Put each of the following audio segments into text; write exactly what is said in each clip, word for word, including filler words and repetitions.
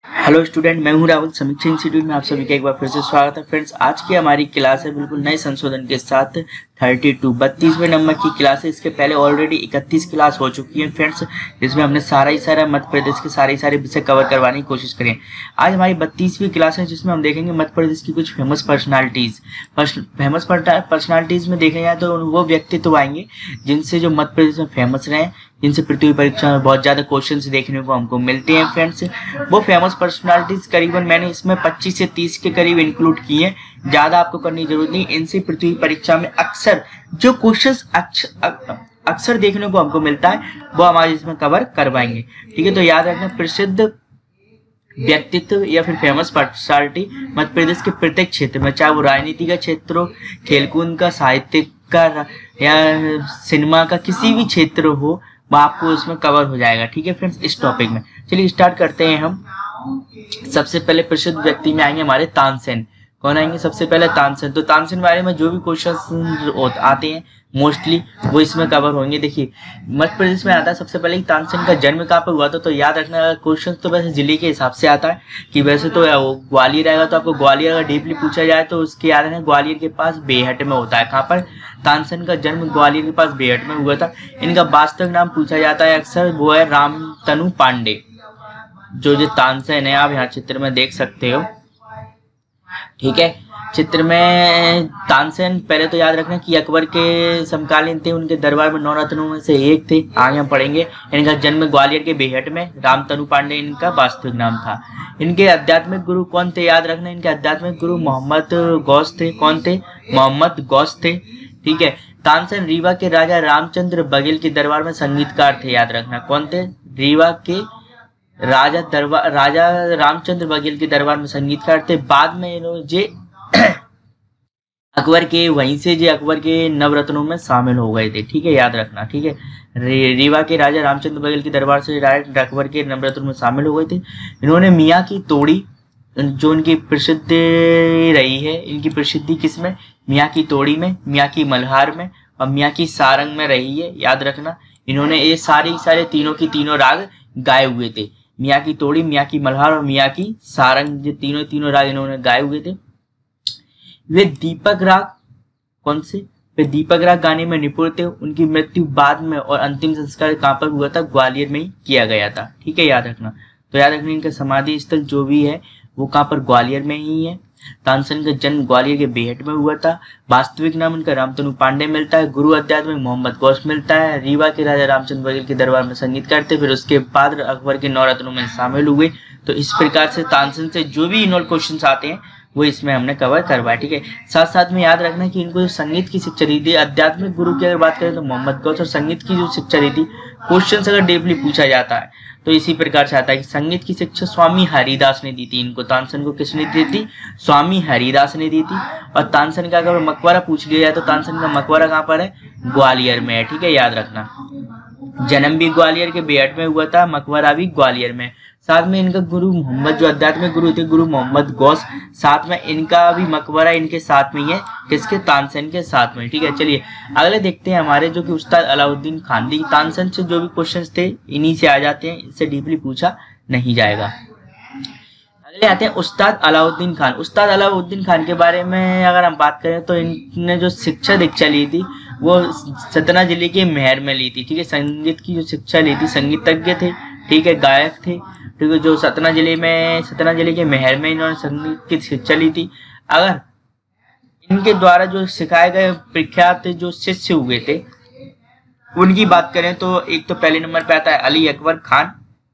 Hello student, मैं हूं राहुल। समीक्षा इंस्टीट्यूट में आप सभी का एक बार फिर से स्वागत है। फ्रेंड्स, आज की हमारी क्लास है बिल्कुल नए संशोधन के साथ बत्तीस बत्तीसवें नंबर की क्लास है। इसके पहले ऑलरेडी इकतीस क्लास हो चुकी है फ्रेंड्स, जिसमें हमने सारा ही सारा मध्य प्रदेश के सारे ही सारे विषय कवर करवाने की कोशिश करें। आज हमारी बत्तीसवीं क्लास है, जिसमें हम देखेंगे मध्य प्रदेश की कुछ फेमस पर्सनालिटीज। फेमस पर्सनालिटीज में देखे जाए तो वो व्यक्तित्व आएंगे जिनसे जो मध्य प्रदेश में फेमस रहे, जिनसे पृथ्वी परीक्षा में बहुत ज्यादा क्वेश्चंस देखने को हमको मिलते हैं फ्रेंड्स। वो फेमस पर्सनालिटीज करीबन मैंने इसमें पच्चीस से तीस के करीब इंक्लूड किए हैं, ज्यादा आपको करने की जरूरत नहीं। इनसे पृथ्वी परीक्षा में अक्सर जो क्वेश्चंस अक्सर देखने को हमको मिलता है वो हमारे इसमें कवर करवाएंगे। ठीक है, तो याद रखना, प्रसिद्ध व्यक्तित्व या फिर फेमस पर्सनालिटी मध्य प्रदेश के प्रत्येक क्षेत्र में, चाहे वो राजनीति का क्षेत्र हो, खेलकूद का, साहित्य का या सिनेमा का, किसी भी क्षेत्र हो, वो आपको उसमें कवर हो जाएगा। ठीक है फ्रेंड्स, इस टॉपिक में चलिए स्टार्ट करते हैं हम। सबसे पहले प्रसिद्ध व्यक्ति में आएंगे हमारे तानसेन। कौन आएंगे? सबसे पहले तानसेन। तो तानसेन बारे में जो भी क्वेश्चन आते हैं मोस्टली वो इसमें कवर होंगे। देखिए, मध्य प्रदेश में आता है सबसे पहले तानसेन का जन्म कहाँ पर हुआ था। तो याद रखना, क्वेश्चन तो वैसे जिले के हिसाब से आता है कि वैसे तो ग्वालियर आएगा, तो आपको ग्वालियर अगर डीपली पूछा जाए तो उसके याद रखना ग्वालियर के पास बेहट में होता है। कहाँ पर? तानसेन का जन्म ग्वालियर के पास बेहट में हुआ था। इनका वास्तविक नाम पूछा जाता है अक्सर, वो है रामतनु पांडे। जो जो तानसेन है आप यहाँ चित्र में देख सकते हो। ठीक है, चित्र में तानसेन पहले तो याद रखना कि अकबर के समकालीन थे, उनके दरबार में नौ रत्नों में से एक थे। आगे हम पढ़ेंगे। इनका जन्म ग्वालियर के बेहट में, रामतनु पांडे इनका वास्तविक नाम था। इनके आध्यात्मिक गुरु कौन थे? याद रखना, इनके आध्यात्मिक गुरु मोहम्मद गौस थे। कौन थे? मोहम्मद गौस थे। ठीक है, तानसेन रीवा के राजा रामचंद्र बघेल के दरबार में संगीतकार थे। याद रखना, कौन थे? रीवा के राजा दरबार राजा रामचंद्र बघेल के दरबार में संगीतकार थे। बाद में इन्होंने जे अकबर के वहीं से जे अकबर के नवरत्नों में शामिल हो गए थे। ठीक है, याद रखना। ठीक है, रीवा के राजा रामचंद्र बघेल के दरबार से डायरेक्ट अकबर के नवरत्नों में शामिल हो गए थे। इन्होंने मियाँ की तोड़ी, जो इनकी प्रसिद्ध रही है, इनकी प्रसिद्धि किसमें? मियाँ की तोड़ी में, मियाँ की मल्हार में और मियाँ की सारंग में रही है। याद रखना, इन्होंने ये सारे सारे तीनों की तीनों राग गाए हुए थे। मियाँ की तोड़ी, मियाँ की मल्हार और मियाँ की सारंग, जो तीनों तीनों राग इन्होंने गाए हुए थे। वे दीपक राग, कौन से? वे दीपक राग गाने में निपुण थे। उनकी मृत्यु बाद में और अंतिम संस्कार कहाँ पर हुआ था? ग्वालियर में ही किया गया था। ठीक है, याद रखना। तो याद रखना, इनका समाधि स्थल जो भी है वो कहाँ पर? ग्वालियर में ही है। तानसेन का जन्म ग्वालियर के बेहट में हुआ था। वास्तविक नाम इनका रामतनु पांडे मिलता है। गुरु अध्यात्म में मोहम्मद गौस मिलता है। रीवा के राजा रामचंद्र बघेल के दरबार में संगीत करते, फिर उसके बाद अकबर के नौ रत्नों में शामिल हुए। तो इस प्रकार से तानसेन से जो भी इनोल क्वेश्चन आते हैं वो इसमें हमने कवर करवाया। ठीक है, साथ साथ में याद रखना कि इनको जो संगीत की शिक्षा दी थी, आध्यात्मिक गुरु की अगर बात करें तो मोहम्मद गौस, और संगीत की जो शिक्षा दी थी, क्वेश्चन अगर डीपली पूछा जाता है तो इसी प्रकार से आता है कि संगीत की शिक्षा स्वामी हरिदास ने दी थी इनको। तानसेन को किसने दी थी? स्वामी हरिदास ने दी थी। और तानसेन का अगर मकबरा पूछ लिया जाए तो तानसेन का मकबरा कहाँ पर है? ग्वालियर में है। ठीक है, याद रखना, जन्म भी ग्वालियर के बेहट में हुआ था, मकबरा भी ग्वालियर में। साथ में इनका गुरु मोहम्मद, जो आध्यात्मिक गुरु थे, गुरु मोहम्मद गौस, साथ में इनका भी मकबरा इनके साथ में ही है। किसके? तानसेन के साथ में। ठीक है, चलिए अगले देखते हैं हमारे, जो कि उस्ताद अलाउद्दीन खान। दी तानसेन से जो भी क्वेश्चंस थे इन्हीं से आ जाते हैं, इससे डीपली पूछा नहीं जाएगा। अगले आते हैं उस्ताद अलाउद्दीन खान। उस्ताद अलाउद्दीन खान के बारे में अगर हम बात करें तो इनने जो शिक्षा दीक्षा ली थी वो सतना जिले के मेहर में ली थी। ठीक है, संगीत की जो शिक्षा ली थी, संगीतज्ञ थे। ठीक है, गायक थे। ठीक है, जो सतना जिले में सतना जिले के मेहर में इन्होंने संगीत की शिक्षा ली थी। अगर इनके द्वारा जो सिखाए गए प्रख्यात जो शिष्य हुए थे उनकी बात करें तो एक तो पहले नंबर पे आता है अली अकबर खान,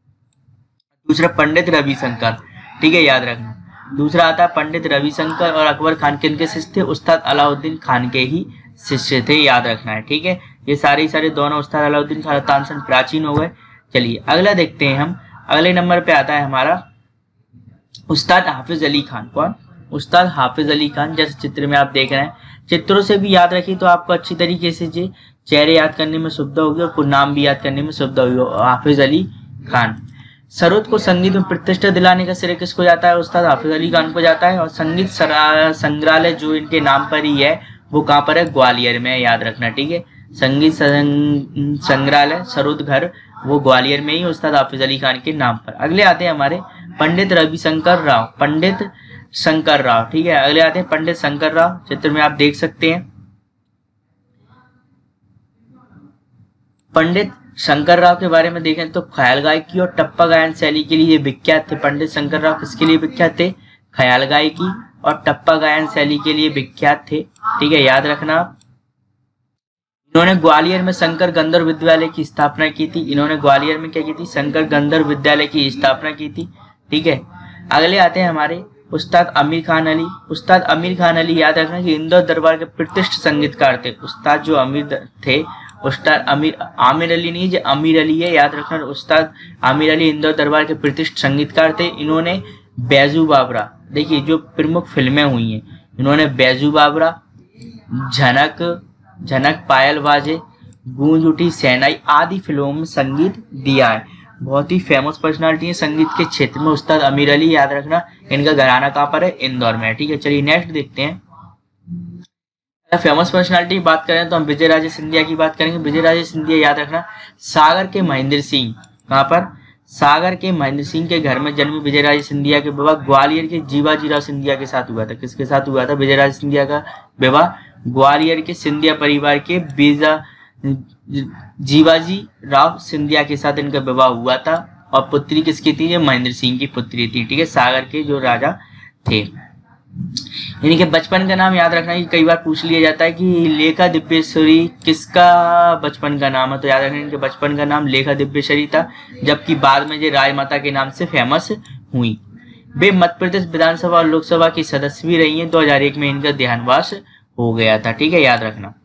दूसरा पंडित रविशंकर। ठीक है, याद रखना। दूसरा आता है पंडित रविशंकर, और अकबर खान के इनके शिष्य थे, उस्ताद अलाउद्दीन खान के ही शिष्य थे। याद रखना है। ठीक है, ये सारे सारे दोनों उस्ताद अलाउद्दीन खान, तानसेन प्राचीन हो गए। चलिए अगला देखते हैं हम। अगले नंबर पे आता है हमारा उस्ताद हाफिज अली खान। कौन? उस्ताद हाफिज अली खान। जैसे चित्र में आप देख रहे हैं, चित्रों से भी याद रखिए तो आपको अच्छी तरीके से जे चेहरे याद करने में सुविधा होगी और कुछ नाम भी याद करने में सुविधा होगी। हाफिज अली खान। सरोद को संगीत में प्रतिष्ठा दिलाने का श्रेय किसको जाता है? उस्ताद हाफिज अली खान को जाता है। और संगीत संग्रहालय जो इनके नाम पर ही है वो कहाँ पर है? ग्वालियर में। याद रखना। ठीक है, संगीत संग्रहालय सरोद घर वो ग्वालियर में ही उस्ताद हाफिज अली खान के नाम पर। अगले आते हैं हमारे पंडित रविशंकर राव, पंडित शंकर राव, ठीक है। अगले आते हैं पंडित शंकर राव, चित्र में आप देख सकते हैं। पंडित शंकर राव के बारे में देखें तो ख्याल गायकी और टप्पा गायन शैली के लिए विख्यात थे। पंडित शंकर राव किसके लिए विख्यात थे? ख्याल गायकी और टप्पा गायन शैली के लिए विख्यात थे, ठीक है, याद रखना आप। इन्होंने ग्वालियर में शंकर गंधर्व विद्यालय की स्थापना की थी। इन्होंने ग्वालियर में क्या की थी? शंकर गंधर्व विद्यालय की स्थापना की थी, ठीक है। अगले आते हैं हमारे उस्ताद आमिर खान अली। उस्ताद आमिर खान अली याद रखना कि इंदौर दरबार के प्रतिष्ठित संगीतकार थे। उस्ताद जो आमिर थे, उस्ताद आमिर आमिर अली नहीं, जो आमिर अली है, याद रखना। उस्ताद आमिर अली इंदौर दरबार के प्रतिष्ठित संगीतकार थे। इन्होंने बैजू बाबरा, देखिए जो प्रमुख फिल्में हुई हैं, इन्होंने बैजू बाबरा, झनक झनक पायल बाजे, गूंज उठी शहनाई आदि फिल्मों में संगीत दिया है। बहुत ही फेमस पर्सनालिटी है संगीत के क्षेत्र में उस्ताद आमिर अली, याद रखना। इनका घराना कहाँ पर है? इंदौर में है, ठीक है। चलिए नेक्स्ट देखते हैं। फेमस पर्सनालिटी की बात करें तो हम विजय राजे सिंधिया की बात करेंगे। विजय राजे सिंधिया याद रखना सागर के महेंद्र सिंह, कहाँ पर? सागर के महेंद्र सिंह के घर में जन्मे विजय राजे सिंधिया के विवाह ग्वालियर के जीवाजी राव सिंधिया के साथ हुआ था। किसके साथ हुआ था? विजय राजे सिंधिया का विवाह ग्वालियर के सिंधिया परिवार के बीजा जीवाजी राव सिंधिया के साथ इनका विवाह हुआ था। और पुत्री किसकी थी? ये महेंद्र सिंह की पुत्री थी, ठीक है, सागर के जो राजा थे। इनके बचपन का नाम याद रखना कि कई बार पूछ लिया जाता है कि लेखा दिव्येश्वरी किसका बचपन का नाम है, तो याद रखना इनके बचपन का नाम लेखा दिव्येश्वरी था, जबकि बाद में ये राजमाता के नाम से फेमस हुई। वे मध्य प्रदेश विधानसभा और लोकसभा की सदस्य भी रही हैं। दो हजार एक में इनका देहांतवास हो गया था, ठीक है, याद रखना।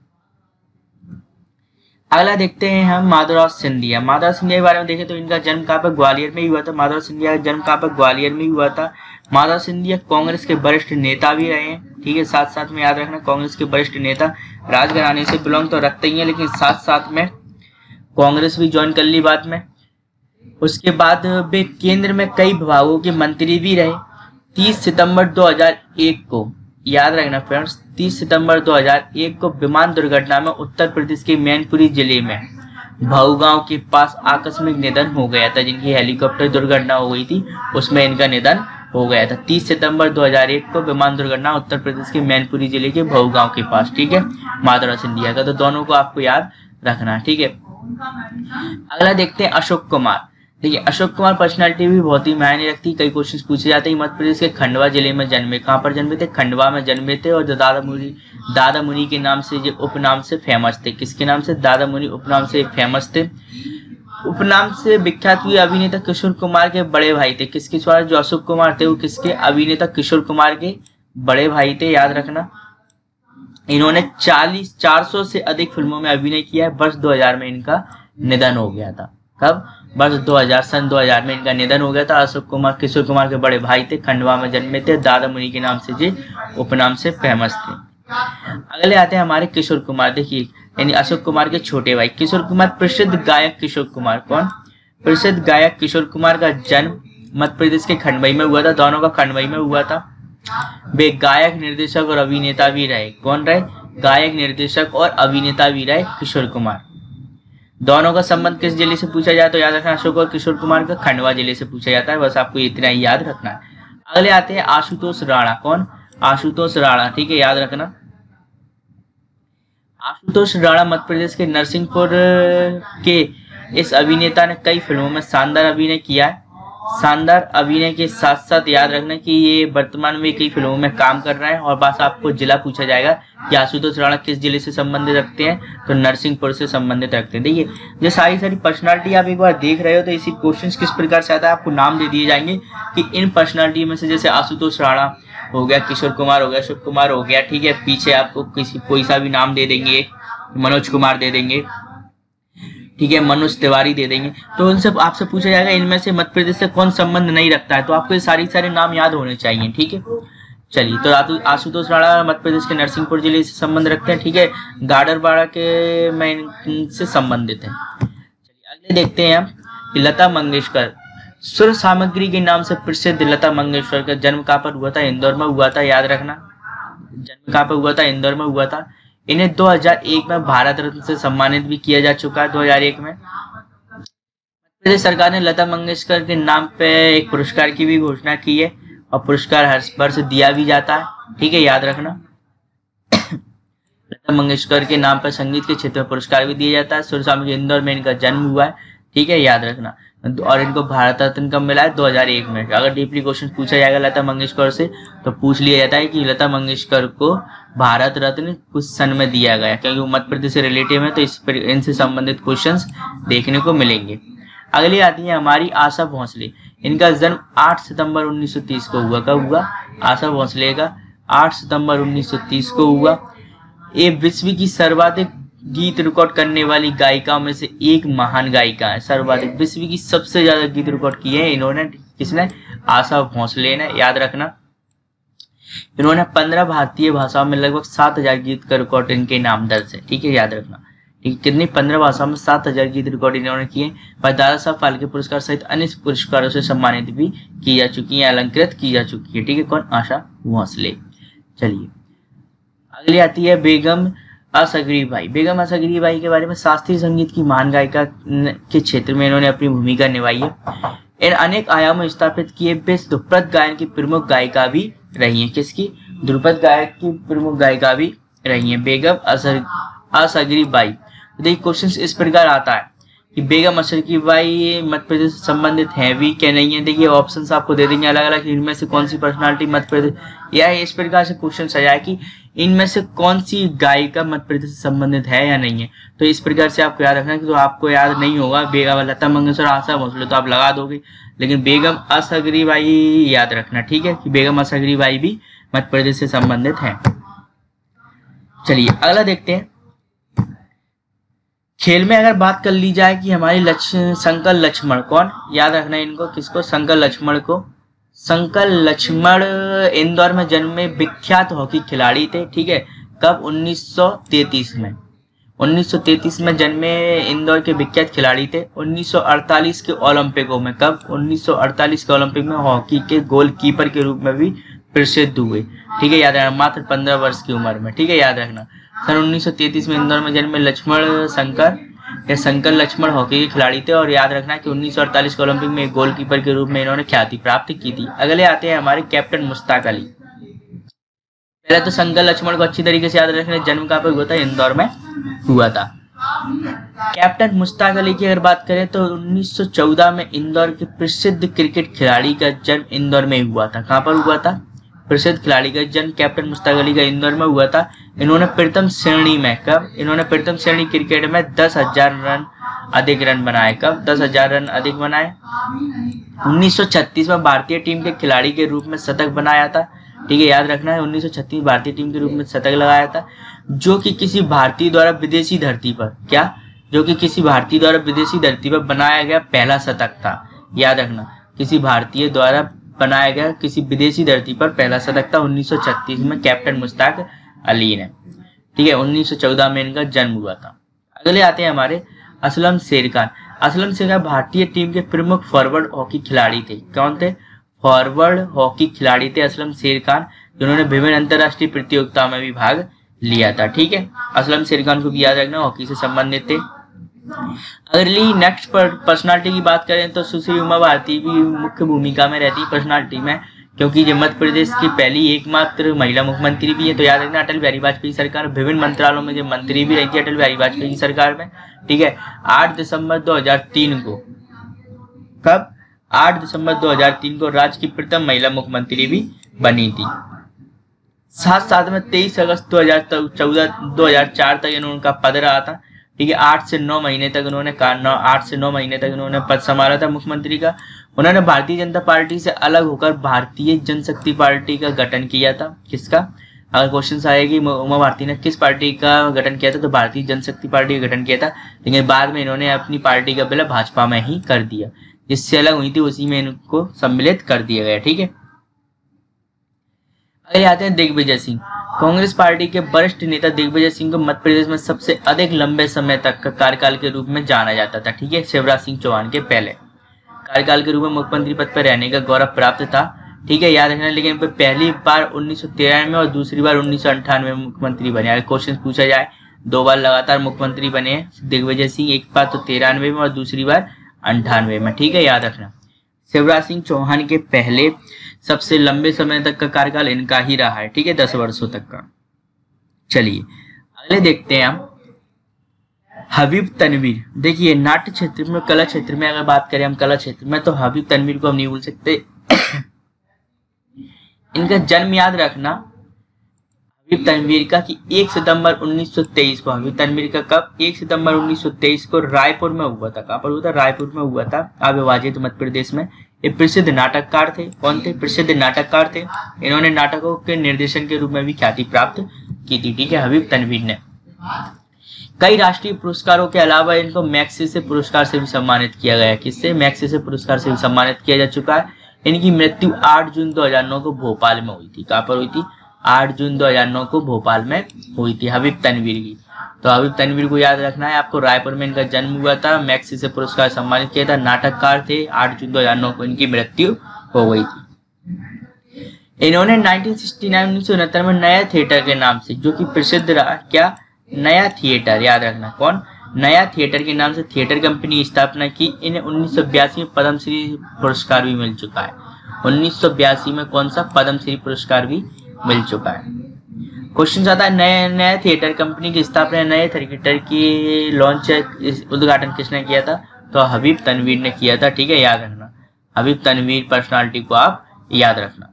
अगला देखते हैं हम माधवराव सिंधिया। माधवराव सिंधिया के बारे में देखें तो इनका जन्म कहाँ पर? ग्वालियर में ही हुआ था। माधवराव सिंधिया का जन्म कहाँ पर? ग्वालियर में ही हुआ था। माधवराव सिंधिया कांग्रेस के वरिष्ठ नेता भी रहे हैं, ठीक है। साथ साथ में याद रखना कांग्रेस के वरिष्ठ नेता, राजघराने से बिलोंग तो रखते ही हैं, लेकिन साथ साथ में कांग्रेस भी ज्वाइन कर ली बाद में। उसके बाद वे केंद्र में कई विभागों के मंत्री भी रहे। तीस सितंबर दो हजार एक को, याद रखना फ्रेंड्स, तीस सितंबर दो हजार एक को विमान दुर्घटना में उत्तर प्रदेश के मैनपुरी जिले में भाऊ गांव के पास आकस्मिक निधन हो गया था। जिनकी हेलीकॉप्टर दुर्घटना हो गई थी उसमें इनका निधन हो गया था। तीस सितंबर दो हजार एक को विमान दुर्घटना उत्तर प्रदेश के मैनपुरी जिले के भाऊ गांव के पास, ठीक है, माधवराव सिंधिया का। तो दोनों को आपको याद रखना, ठीक है। अगला देखते हैं अशोक कुमार। देखिए अशोक कुमार पर्सनालिटी भी बहुत ही मायने रखती है। कई क्वेश्चन पूछे जाते हैं। मध्य प्रदेश के खंडवा जिले में जन्मे। कहाँ पर जन्मे थे? खंडवा में जन्मे थे। और दादा मुनि दादा मुनि के नाम से, जो उपनाम से फेमस थे। किसके नाम से? दादा मुनि उपनाम से फेमस थे। उपनाम से विख्यात हुए अभिनेता किशोर कुमार के बड़े भाई थे। किसके द्वारा? जो अशोक कुमार थे वो किसके? अभिनेता किशोर कुमार के बड़े भाई थे, याद रखना। इन्होंने चालीस चार सौ से अधिक फिल्मों में अभिनय किया है। वर्ष दो हजार में इनका निधन हो गया था। कब? वर्ष दो हजार, सन दो हजार में इनका निधन हो गया था। अशोक कुमार किशोर कुमार के बड़े भाई थे। खंडवा में जन्मे थे। दादा मुनि के नाम से जी उपनाम से फेमस थे। अगले आते हैं हमारे किशोर कुमार। देखिए यानी अशोक कुमार के छोटे भाई किशोर कुमार। प्रसिद्ध गायक किशोर कुमार। कौन? प्रसिद्ध गायक किशोर कुमार का जन्म मध्य प्रदेश के खंडवा में हुआ था। दोनों का खंडवा में हुआ था। वे गायक, निर्देशक और अभिनेता भी रहे। कौन रहे? गायक, निर्देशक और अभिनेता भी रहे किशोर कुमार। दोनों का संबंध किस जिले से पूछा जाए तो याद रखना अशोक और किशोर कुमार का खंडवा जिले से पूछा जाता है। बस आपको इतना ही याद रखना है। अगले आते हैं आशुतोष राणा। कौन? आशुतोष राणा, ठीक है, याद रखना। आशुतोष राणा मध्य प्रदेश के नरसिंहपुर के इस अभिनेता ने कई फिल्मों में शानदार अभिनय किया है। शानदार अभिनय के साथ साथ याद रखना कि ये वर्तमान में कई फिल्मों में काम कर रहा है। और बस आपको जिला पूछा जाएगा कि आशुतोष राणा किस जिले से संबंधित रखते हैं तो नरसिंहपुर से संबंधित रखते हैं। देखिए जो सारी सारी पर्सनालिटी आप एक बार देख रहे हो तो इसी क्वेश्चन किस प्रकार से आता है, आपको नाम दे दिए जाएंगे कि इन पर्सनालिटी में से, जैसे आशुतोष राणा हो गया, किशोर कुमार हो गया, अशोक कुमार हो गया, ठीक है, पीछे आपको किसी कोई सा भी नाम दे देंगे, मनोज कुमार दे देंगे, ठीक है, मनोज तिवारी दे देंगे। तो उनसे आपसे पूछा जाएगा इनमें से मध्य प्रदेश से कौन संबंध नहीं रखता है। तो आपको ये सारी सारे नाम याद होने चाहिए, ठीक है। चलिए तो आशुतोष राणा मध्य प्रदेश के नरसिंहपुर जिले से संबंध रखते हैं, ठीक है, गाडरवाड़ा के में से संबंधित है। चलिए अगले देखते हैं हम कि लता मंगेशकर। सुर सामग्री के नाम से प्रसिद्ध लता मंगेशकर का जन्म कहाँ पर हुआ था? इंदौर में हुआ था, याद रखना। जन्म कहाँ पर हुआ था? इंदौर में हुआ था। इन्हें दो हजार एक में भारत रत्न से सम्मानित भी किया जा चुका है। दो हजार एक में प्रदेश सरकार ने लता मंगेशकर के नाम पे एक पुरस्कार की भी घोषणा की है और पुरस्कार हर वर्ष दिया भी जाता है, ठीक है, याद रखना। लता मंगेशकर के नाम पर संगीत के क्षेत्र में पुरस्कार भी दिया जाता है। सुरसामी के इंदौर में इनका जन्म हुआ है, ठीक है, याद रखना। और इनको भारत रत्न कब मिला है? दो हज़ार एक में। अगर डीपली क्वेश्चन पूछा जाएगा लता मंगेशकर से तो पूछ लिया जाता है कि लता मंगेशकर को भारत रत्न कुछ सन में दिया गया, क्योंकि वो मध्य प्रदेश से रिलेटिव है तो इस पर इनसे संबंधित क्वेश्चंस देखने को मिलेंगे। अगली आती है हमारी आशा भोसले। इनका जन्म आठ सितंबर उन्नीस सौ तीस को हुआ। कब हुआ? आशा भोसले का आठ सितंबर उन्नीस सौ तीस को हुआ। ये विश्व की सर्वाधिक गीत रिकॉर्ड करने वाली गायिकाओं में से एक महान गायिका है। सर्वाधिक विश्व की सबसे ज्यादा गीत रिकॉर्ड किए हैं इन्होंने, किसने? आशा भोसले ने, याद रखना। इन्होंने पंद्रह भारतीय भाषाओं में लगभग सात हजार गीत का रिकॉर्ड इनके नाम दर्ज है, ठीक है, याद रखना। ठीक, कितनी? पंद्रह भाषाओं में सात हजार गीत रिकॉर्ड इन्होंने किए। और दादा साहब फाल्के पुरस्कार सहित अन्य पुरस्कारों से सम्मानित भी की जा चुकी है, अलंकृत की जा चुकी है, ठीक है। कौन? आशा भोसले। चलिए अगली आती है बेगम असगरी बाई। बेगम असगरी बाई के बारे में शास्त्रीय संगीत की महान गायिका के क्षेत्र में इन्होंने अपनी भूमिका निभाई है। इन अनेक आयामों स्थापित किए बेस ध्रुपद गायन की प्रमुख गायिका भी रही है। किसकी? ध्रुपद गायक की प्रमुख गायिका भी रही है बेगम असर असगरी बाई। देखिए क्वेश्चन इस प्रकार आता है कि बेगम असगरी बाई मध्य प्रदेश से संबंधित है भी क्या नहीं है। देखिए ऑप्शंस आपको दे देंगे अलग अलग, इनमें से कौन सी पर्सनालिटी मध्य प्रदेश, या इस प्रकार से क्वेश्चन सजा है कि इनमें से कौन सी गायिका मध्य प्रदेश से संबंधित है या नहीं है। तो इस प्रकार से आपको याद रखना कि तो आपको याद नहीं होगा बेगम लता मंगेशकर आशा भोसले तो आप लगा दोगे, लेकिन बेगम असगरी बाई याद रखना, ठीक है, कि बेगम असगरी बाई भी मध्य प्रदेश से संबंधित है। चलिए अगला देखते हैं। खेल में अगर बात कर ली जाए कि हमारी लक्ष्य शंकर लक्ष्मण, कौन? याद रखना इनको, किसको? शंकर लक्ष्मण को। शंकर लक्ष्मण इंदौर में जन्मे विख्यात हॉकी खिलाड़ी थे, ठीक है। कब? उन्नीस सौ तैंतीस में। उन्नीस सौ तैंतीस में जन्मे इंदौर के विख्यात खिलाड़ी थे। उन्नीस सौ अड़तालीस के ओलंपिकों में, कब? उन्नीस सौ अड़तालीस के ओलंपिक में हॉकी के गोलकीपर के रूप में भी प्रसिद्ध हुए, ठीक है, याद रखना, मात्र पंद्रह वर्ष की उम्र में, ठीक है, याद रखना। सन उन्नीस सौ तैंतीस में इंदौर में जन्मे लक्ष्मण शंकर या शंकर लक्ष्मण हॉकी के खिलाड़ी थे और याद रखना कि उन्नीस सौ अड़तालीस के ओलंपिक में एक गोलकीपर के रूप में इन्होंने ख्याति प्राप्त की थी। अगले आते हैं हमारे कैप्टन मुश्ताक अली। पहले तो शंकर लक्ष्मण को अच्छी तरीके से याद रखना, जन्म कहाँ पर हुआ था? इंदौर में हुआ था। कैप्टन मुश्ताक अली की अगर बात करें तो उन्नीस सौ चौदह में इंदौर के प्रसिद्ध क्रिकेट खिलाड़ी का जन्म इंदौर में हुआ था। कहाँ पर हुआ था? प्रसिद्ध खिलाड़ी का जन्म कैप्टन मुश्ताक अली का इंदौर में हुआ था। इन्होंने प्रथम श्रेणी में, कब? इन्होंने प्रथम श्रेणी क्रिकेट में दस हजार रन अधिक रन बनाए। कब? दस हजार रन अधिक बनाए। उन्नीस सौ छत्तीस में भारतीय टीम के खिलाड़ी के रूप में शतक बनाया था, ठीक है, याद रखना है। उन्नीस सौ छत्तीस भारतीय टीम के रूप में शतक लगाया था, जो कि किसी भारतीय द्वारा विदेशी धरती पर, क्या? जो कि किसी भारतीय द्वारा विदेशी धरती पर बनाया गया पहला शतक था, याद रखना, किसी भारतीय द्वारा बनाया गया किसी विदेशी धरती पर पहला शतक था उन्नीस सौ छत्तीस में कैप्टन मुश्ताक अली ने, ठीक है। उन्नीस सौ चौदह में इनका जन्म हुआ था। अगले आते हैं हमारे असलम शेर खान। असलम शेर खान भारतीय टीम के प्रमुख फॉरवर्ड हॉकी खिलाड़ी थे। कौन थे? फॉरवर्ड हॉकी खिलाड़ी थे असलम शेर खान, जिन्होंने विभिन्न अंतरराष्ट्रीय प्रतियोगिताओं में भी भाग लिया था, ठीक है। असलम शेर खान को भी याद रखना, हॉकी से संबंधित थे। अगली नेक्स्ट पर पर्सनालिटी की बात करें तो सुश्री उमा भारती भी मुख्य भूमिका में रहती है पर्सनालिटी में, क्योंकि ये मध्य प्रदेश की पहली एकमात्र महिला मुख्यमंत्री भी है। तो याद रखना अटल बिहारी वाजपेयी सरकार विभिन्न मंत्रालयों में जो मंत्री भी रही थी अटल बिहारी वाजपेयी की सरकार में, ठीक है। आठ दिसंबर दो हजार तीन को, कब? आठ दिसंबर दो हजार तीन को राज्य की प्रथम महिला मुख्यमंत्री भी बनी थी। साथ साथ में तेईस अगस्त दो हजार चौदह दो हजार चार तक इन्होंने उनका पद रहा था, ठीक है। आठ से नौ महीने तक उन्होंने आठ से नौ महीने तक उन्होंने पद संभाला था मुख्यमंत्री का। उन्होंने भारतीय जनता पार्टी से अलग होकर भारतीय जनशक्ति पार्टी का गठन किया था। किसका? अगर क्वेश्चन आएगी उमा भारती ने किस पार्टी का गठन किया था, तो भारतीय जनशक्ति पार्टी का गठन किया था, लेकिन बाद में इन्होंने अपनी पार्टी का विलय भाजपा में ही कर दिया, जिससे अलग हुई थी उसी में इनको सम्मिलित कर दिया गया, ठीक है। अगले आते हैं दिग्विजय सिंह। कांग्रेस पार्टी के वरिष्ठ नेता दिग्विजय सिंह को मध्य प्रदेश में सबसे अधिक लंबे समय तक का कार्यकाल के रूप में जाना जाता था, ठीक है। शिवराज सिंह चौहान के पहले कार्यकाल के रूप में मुख्यमंत्री पद पर रहने का गौरव प्राप्त था, ठीक है, याद रखना। लेकिन पहली बार उन्नीस सौ तिरानवे और दूसरी बार उन्नीस सौ अंठानवे में मुख्यमंत्री बने। अगर क्वेश्चन पूछा जाए, दो बार लगातार मुख्यमंत्री बने दिग्विजय सिंह, एक बार तो तिरानवे में और दूसरी बार अंठानवे में, ठीक है, याद रखना। शिवराज सिंह चौहान के पहले सबसे लंबे समय तक का कार्यकाल इनका ही रहा है, ठीक है, दस वर्षों तक का। चलिए अगले देखते हैं हम हबीब तनवीर। देखिए नाट्य क्षेत्र में, कला क्षेत्र में अगर बात करें हम कला क्षेत्र में, तो हबीब तनवीर को हम नहीं भूल सकते। इनका जन्म याद रखना हबीब तनवीर का कि एक सितंबर उन्नीस सौ तेईस को, हबीब तनवीर का कब, एक सितंबर उन्नीस सौ तेईस को रायपुर में हुआ था। कहाँ पर हुआ था? रायपुर में हुआ था, अविभाजित मध्य प्रदेश में। ये प्रसिद्ध नाटककार थे। कौन थे? प्रसिद्ध नाटककार थे। इन्होंने नाटकों के निर्देशन के रूप में भी ख्याति प्राप्त की थी, ठीक है, हबीब तनवीर ने। कई राष्ट्रीय पुरस्कारों के अलावा इनको मैग्सेसे पुरस्कार से भी सम्मानित किया गया। किससे? मैग्सेसे पुरस्कार से भी सम्मानित किया जा चुका है। इनकी मृत्यु आठ जून दो हज़ार नौ को भोपाल में हुई थी। कहाँ पर हुई थी? आठ जून दो हज़ार नौ को भोपाल में हुई थी हबीब तनवीर की। तो हबीब तनवीर को याद रखना है आपको। रायपुर में इनका जन्म हुआ था, मैग्सेसे पुरस्कार सम्मानित किया था, नाटककार थे। आठ जून दो हज़ार नौ को इनकी मृत्यु हो गई थी। इन्होंने उन्नीस सौ उनहत्तर में नया थिएटर के नाम से, जो कि प्रसिद्ध रहा, क्या? नया थिएटर, याद रखना। कौन? नया थिएटर के नाम से थिएटर कंपनी की स्थापना की। इन्हें उन्नीस सौ बयासी में पद्मश्री पुरस्कार भी मिल चुका है। उन्नीस सौ बयासी में कौन सा? पद्मश्री पुरस्कार भी मिल चुका है। क्वेश्चन आता है नए नए थिएटर कंपनी की स्थापना, नए थिएटर की लॉन्च, उद्घाटन किसने किया था? तो हबीब तनवीर ने किया था, ठीक है, याद रखना। हबीब तनवीर पर्सनालिटी को आप याद रखना।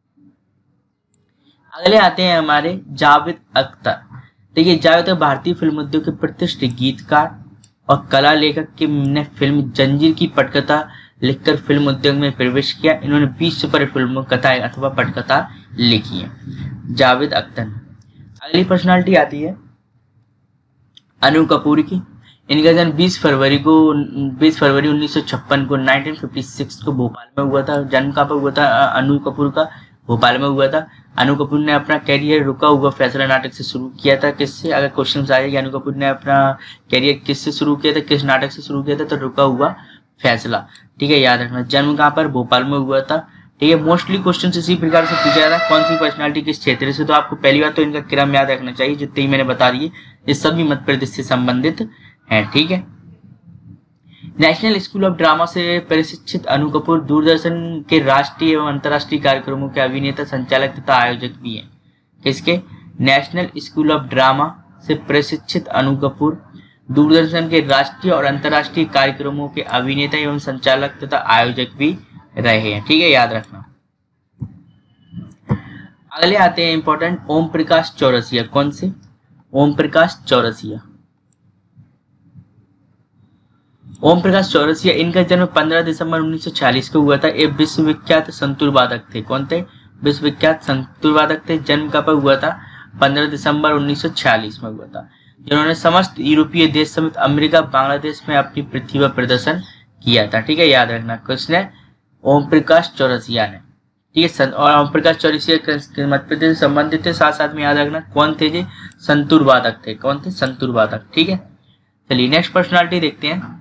अगले आते हैं हमारे जावेद अख्तर। देखिए जावेद अख्तर भारतीय फिल्म उद्योग के प्रतिष्ठित गीतकार और कला लेखक के ने फिल्म जंजीर की पटकथा लिखकर फिल्म उद्योग में प्रवेश किया। इन्होंने बीस सुपर फिल्मों कथाएं अथवा पटकथा लिखी है, जावेद अख्तर। अगली पर्सनालिटी आती है अनु कपूर की। इनका जन्म बीस फरवरी को बीस फरवरी उन्नीस सौ छप्पन को उन्नीस सौ छप्पन को भोपाल में हुआ था। जन्म कहाँ पर हुआ था अनु कपूर का? भोपाल में हुआ था। अनु कपूर ने अपना कैरियर रुका हुआ फैसला नाटक से शुरू किया था। किससे? अगर क्वेश्चन आए कि अनु कपूर ने अपना कैरियर किससे शुरू किया था, किस नाटक से शुरू किया था, तो रुका हुआ फैसला, ठीक है, याद रखना। जन्म कहाँ पर? भोपाल में हुआ था, ठीक है। मोस्टली क्वेश्चन इसी प्रकार से पूछा जाता है, कौन सी पर्सनालिटी किस क्षेत्र से। तो आपको पहली बात तो इनका क्रम याद रखना चाहिए, जितने ही मैंने बता दिए ये सभी मध्य प्रदेश से संबंधित है, ठीक है। नेशनल स्कूल ऑफ ड्रामा से प्रशिक्षित अनु कपूर दूरदर्शन के राष्ट्रीय एवं अंतर्राष्ट्रीय कार्यक्रमों के अभिनेता, संचालक तथा आयोजक भी हैं। किसके? नेशनल स्कूल ऑफ ड्रामा से प्रशिक्षित अनु कपूर दूरदर्शन के राष्ट्रीय और अंतर्राष्ट्रीय कार्यक्रमों के अभिनेता एवं संचालक तथा आयोजक भी रहे हैं, ठीक है, याद रखना। अगले आते हैं इंपॉर्टेंट ओम प्रकाश चौरसिया। कौन से? ओम प्रकाश चौरसिया। ओम प्रकाश चौरसिया, इनका जन्म पंद्रह दिसंबर उन्नीस सौ छियालीस को हुआ था। ये विश्वविख्यात संतूर वादक थे। कौन थे? विश्वविख्यात संतूर वादक थे। जन्म कब हुआ था? पंद्रह दिसंबर उन्नीस सौ छियालीस में हुआ था। जिन्होंने समस्त यूरोपीय देश समेत अमेरिका, बांग्लादेश में अपनी प्रतिभा प्रदर्शन किया था, ठीक है, याद रखना। किसने? ओम प्रकाश चौरसिया ने, ठीक है। और ओम प्रकाश चौरसिया मध्य प्रदेश से संबंधित थे। साथ साथ में याद रखना कौन थे जी? संतूर वादक थे। कौन थे? संतूर वादक, ठीक है। चलिए नेक्स्ट पर्सनालिटी देखते हैं।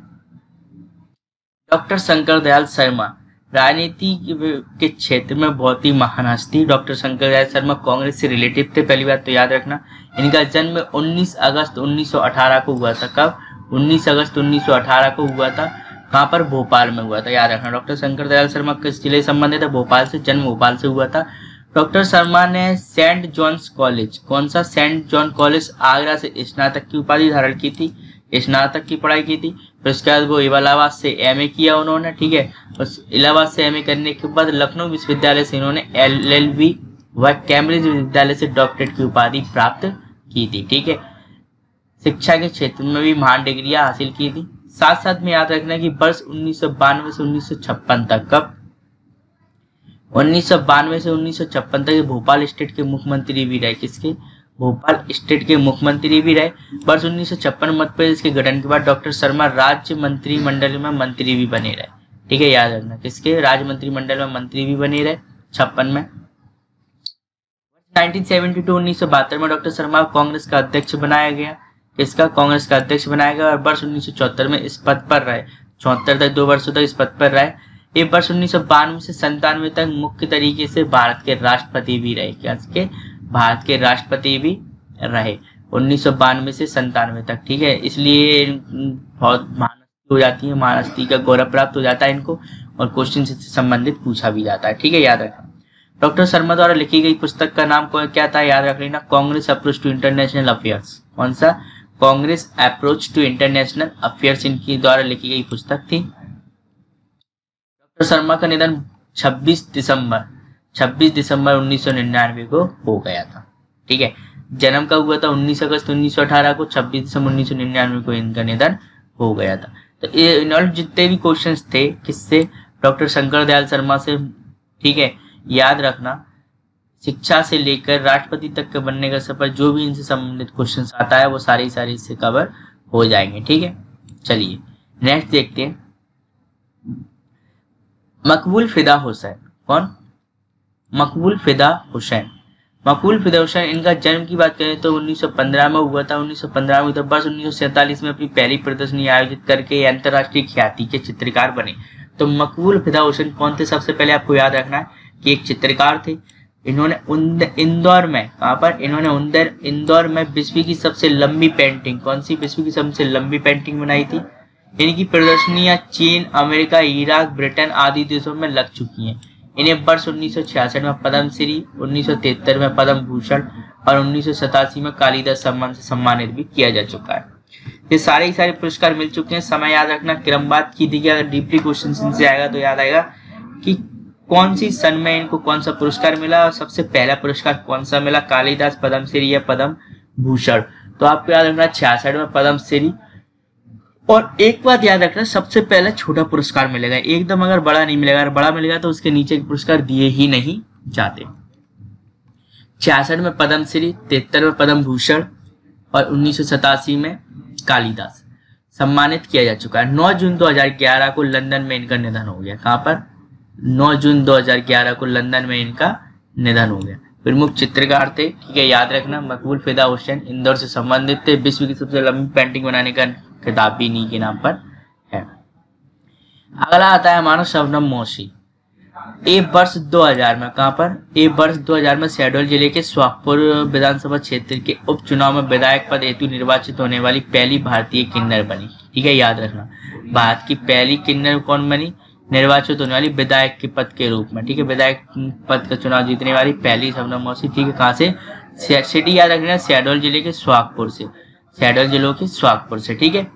डॉक्टर शंकर दयाल शर्मा, राजनीति के क्षेत्र में बहुत ही महान हस्ती। डॉक्टर शंकर दयाल शर्मा कांग्रेस से रिलेटिव थे, पहली बात तो याद रखना। इनका जन्म उन्नीस अगस्त उन्नीस सौ अठारह को हुआ था। कब? उन्नीस अगस्त उन्नीस सौ अठारह को हुआ था। कहाँ पर? भोपाल में हुआ था, याद रखना। डॉक्टर शंकर दयाल शर्मा किस जिले से संबंधित है? भोपाल से। जन्म भोपाल से हुआ था। डॉक्टर शर्मा ने सेंट जॉन्स कॉलेज, कौन सा? सेंट जॉन कॉलेज आगरा से स्नातक की उपाधि धारण की थी, स्नातक की पढ़ाई की थी। फिर उसके बाद वो इलाहाबाद से एमए किया उन्होंने, ठीक है। उस इलाहाबाद से एमए करने के बाद लखनऊ विश्वविद्यालय से इन्होंने एलएलबी व कैम्ब्रिज विश्वविद्यालय से डॉक्टरेट की उपाधि प्राप्त की थी, ठीक है। शिक्षा के क्षेत्र में भी महान डिग्रियां हासिल की थी। साथ साथ में याद रखना कि वर्ष उन्नीस सौ बानवे से उन्नीस सौ छप्पन तक, कब? उन्नीस सौ बानवे से उन्नीस सौ छप्पन तक भोपाल स्टेट के मुख्यमंत्री भी रहे। किसके? भोपाल स्टेट के मुख्यमंत्री भी रहे। वर्ष उन्नीस सौ छप्पन मध्य प्रदेश के गठन के बाद डॉक्टर शर्मा राज्य मंत्रिमंडल में मंत्री भी बने रहे, ठीक है, याद रखना। किसके? राज्य मंत्रिमंडल में मंत्री भी बने रहे छप्पन में। उन्नीस सौ बहत्तर उन्नीस सौ बहत्तर में डॉक्टर शर्मा को कांग्रेस का अध्यक्ष बनाया गया। किसका? कांग्रेस का अध्यक्ष बनाया गया। और वर्ष उन्नीस सौ चौहत्तर में इस पद पर रहे, चौहत्तर तक, दो वर्षों तक इस पद पर रहे। ये वर्ष उन्नीस सौ बानवे से संतानवे तक मुख्य तरीके से भारत के राष्ट्रपति भी रहे। क्या के? भारत के राष्ट्रपति भी रहे उन्नीस सौ बानवे से संतानवे तक, ठीक है। इसलिए बहुत महान हो जाती है, महाराष्ट्र का गौरव प्राप्त हो जाता है इनको, और क्वेश्चन से संबंधित पूछा भी जाता है। ठीक है, याद रखना। डॉक्टर शर्मा द्वारा लिखी गई पुस्तक का नाम क्या था, याद रख लेना, Congress approach to international affairs. कौन सा, Congress approach to international affairs इनकी द्वारा लिखी गई पुस्तक थी। डॉक्टर शर्मा का निधन छब्बीस दिसंबर छब्बीस दिसंबर उन्नीस सौ निन्यानवे को हो गया था। ठीक है, जन्म कब हुआ था, उन्नीस अगस्त उन्नीस सौ अठारह को, छब्बीस दिसंबर उन्नीस सौ निन्यानवे को इनका निधन हो गया था। तो ये जितने भी क्वेश्चंस थे किससे, डॉक्टर शंकर दयाल शर्मा से। ठीक है, याद रखना, शिक्षा से लेकर राष्ट्रपति तक के बनने का सफर, जो भी इनसे संबंधित क्वेश्चंस आता है वो सारे सारे इससे कवर हो जाएंगे। ठीक है, चलिए नेक्स्ट देखते हैं। मकबूल फिदा हुसैन, कौन, मकबूल फिदा हुसैन। मकबूल फिदा हुसैन, इनका जन्म की बात करें तो उन्नीस सौ पंद्रह में हुआ था। उन्नीस सौ पंद्रह में, तो वर्ष उन्नीस सौ सैंतालीस में अपनी पहली प्रदर्शनी आयोजित करके अंतर्राष्ट्रीय ख्याति के चित्रकार बने। तो मकबूल फिदा हुसैन कौन थे, सबसे पहले आपको याद रखना है कि एक चित्रकार थे। इन्होंने इंदौर में, कहाँ पर, इन्होंने इंदौर इंदौर में विश्व की सबसे लंबी पेंटिंग, कौन सी, विश्व की सबसे लंबी पेंटिंग बनाई थी। इनकी प्रदर्शनियां चीन, अमेरिका, इराक, ब्रिटेन आदि देशों में लग चुकी हैं। इन्हें वर्ष उन्नीस सौ छियासठ में पद्मश्री, उन्नीस सौ तिहत्तर में पद्म भूषण और उन्नीस सौ सतासी में कालिदास सम्मान से सम्मानित भी किया जा चुका है। ये सारे ही सारे पुरस्कार मिल चुके हैं। समय याद रखना, क्रमवार की थी, अगर डीपली क्वेश्चन इनसे आएगा तो याद आएगा कि कौन सी सन में इनको कौन सा पुरस्कार मिला और सबसे पहला पुरस्कार कौन सा मिला, कालिदास, पद्मश्री या पद्म भूषण। तो आपको याद रखना छियासठ में पद्मश्री, और एक बात याद रखना, सबसे पहले छोटा पुरस्कार मिलेगा, एकदम अगर बड़ा नहीं मिलेगा, अगर बड़ा मिलेगा तो उसके नीचे के पुरस्कार दिए ही नहीं जाते। छियासठ में पद्मश्री, तिहत्तर में पद्म भूषण और उन्नीस सौ सतासी में कालिदास सम्मानित किया जा चुका है। नौ जून दो हज़ार ग्यारह को लंदन में इनका निधन हो गया। कहाँ पर, नौ जून दो हज़ार ग्यारह को लंदन में इनका निधन हो गया। प्रमुख चित्रकार थे, ठीक है, याद रखना, मकबूल फिदा हुसैन, इंदौर से संबंधित थे। विश्व की सबसे लंबी पेंटिंग बनाने का खिताब भी इन्हीं के नाम पर है। अगला आता है हमारा शबनम मौसी। ए वर्ष दो हज़ार में, कहाँ पर, ए वर्ष दो हज़ार में शहडोल जिले के सुहागपुर विधानसभा क्षेत्र के उपचुनाव में विधायक पद हेतु निर्वाचित होने वाली पहली भारतीय किन्नर बनी। ठीक है, याद रखना, भारत की पहली किन्नर कौन बनी, निर्वाचित होने वाली विधायक के पद के रूप में। ठीक है, विधायक पद का चुनाव जीतने वाली पहली शबनम मौसी। ठीक है, कहाँ से, सिटी याद रखना, शहडोल जिले के सुहागपुर से, शहडोल जिलों के सुहागपुर से। ठीक है,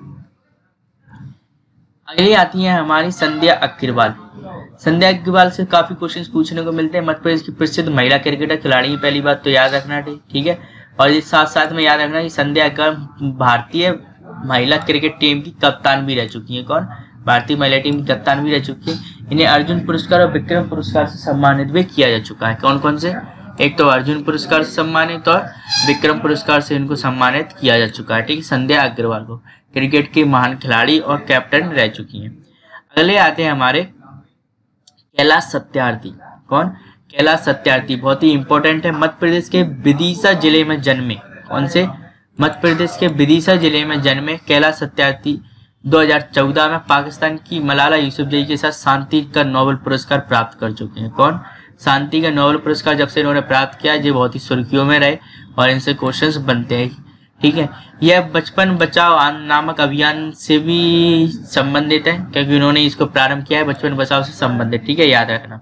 अगली आती है हमारी संध्या अग्रवाल। संध्या अग्रवाल से काफी क्वेश्चंस पूछने को मिलते हैं। मध्य प्रदेश की प्रसिद्ध महिला क्रिकेटर खिलाड़ी है, पहली बात तो याद रखना। ठीक है, और इस साथ साथ में याद रखना कि संध्या अग्रवाल भारतीय महिला क्रिकेट टीम की कप्तान भी रह चुकी है। कौन, भारतीय महिला टीम की कप्तान भी रह चुकी है। इन्हें अर्जुन पुरस्कार और विक्रम पुरस्कार से सम्मानित भी किया जा चुका है। कौन कौन से, एक तो अर्जुन पुरस्कार से सम्मानित और विक्रम पुरस्कार से इनको सम्मानित किया जा चुका है। ठीक है, संध्या अग्रवाल को क्रिकेट के महान खिलाड़ी और कैप्टन रह चुकी हैं। अगले आते हैं हमारे कैलाश सत्यार्थी। कौन, कैलाश सत्यार्थी बहुत ही इंपॉर्टेंट है। मध्य प्रदेश के विदिशा जिले में जन्मे। कौन से, मध्य प्रदेश के विदिशा जिले में जन्मे कैलाश सत्यार्थी दो हज़ार चौदह में पाकिस्तान की मलाला यूसुफजई के साथ शांति का नोबेल पुरस्कार प्राप्त कर चुके हैं। कौन, शांति का नोबेल पुरस्कार जब से इन्होंने प्राप्त किया, ये बहुत ही सुर्खियों में रहे और इनसे क्वेश्चंस बनते हैं। ठीक है, यह बचपन बचाओ नामक अभियान से भी संबंधित है, क्योंकि उन्होंने इसको प्रारंभ किया है बचपन बचाओ से संबंधित। ठीक है, याद रखना,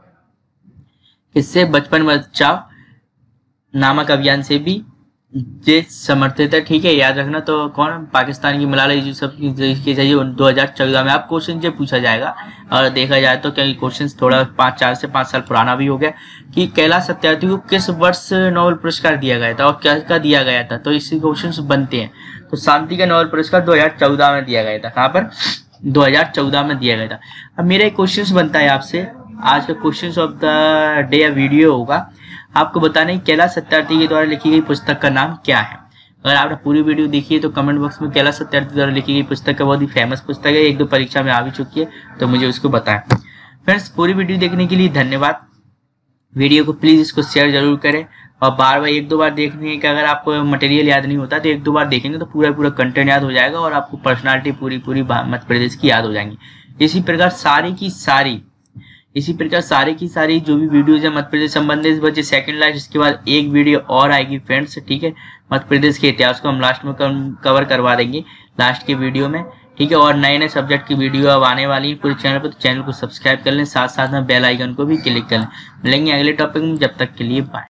इससे बचपन बचाओ नामक अभियान से भी ये समर्थित है। ठीक है, याद रखना। तो कौन, पाकिस्तान की मलाला यूसुफजई के चाहिए दो हज़ार चौदह में। आप क्वेश्चन जो पूछा जाएगा और देखा जाए तो क्योंकि क्वेश्चन थोड़ा पाँच चार से पाँच साल पुराना भी हो गया कि कैलाश सत्यार्थी को किस वर्ष नोबेल पुरस्कार दिया गया था और क्या क्या दिया गया था, तो इसी क्वेश्चन बनते हैं। तो शांति का नोबेल पुरस्कार दो हजार चौदह में दिया गया था। कहाँ पर, दो हजार चौदह में दिया गया था। अब मेरा एक क्वेश्चन बनता है आपसे, आज का क्वेश्चन ऑफ द डे या वीडियो होगा, आपको बताना है कैलाश सत्यार्थी के द्वारा लिखी गई पुस्तक का नाम क्या है। अगर आपने पूरी वीडियो देखी है तो कमेंट बॉक्स में कैलाश सत्यार्थी द्वारा लिखी गई पुस्तक का बहुत ही फेमस पुस्तक है, एक दो परीक्षा में आ भी चुकी है, तो मुझे उसको बताएं। फ्रेंड्स, पूरी वीडियो देखने के लिए धन्यवाद। वीडियो को प्लीज इसको शेयर जरूर करें और बार बार एक दो बार देखने का, अगर आपको मटेरियल याद नहीं होता तो एक दो बार देखेंगे तो पूरा पूरा कंटेंट याद हो जाएगा और आपको पर्सनालिटी पूरी पूरी मध्य प्रदेश की याद हो जाएंगी। इसी प्रकार सारी की सारी इसी प्रकार सारी की सारी जो भी वीडियोज है मध्य प्रदेश संबंधित बचे सेकंड लास्ट, इसके बाद एक वीडियो और आएगी फ्रेंड्स। ठीक है, मध्य प्रदेश के इतिहास को हम लास्ट में कवर करवा देंगे लास्ट के वीडियो में। ठीक है। और नए नए सब्जेक्ट की वीडियो अब आने वाली है पूरे चैनल पर, तो चैनल को सब्सक्राइब कर लें, साथ साथ में बेल आइकन को भी क्लिक कर लें। मिलेंगे अगले टॉपिक में, जब तक के लिए बाय।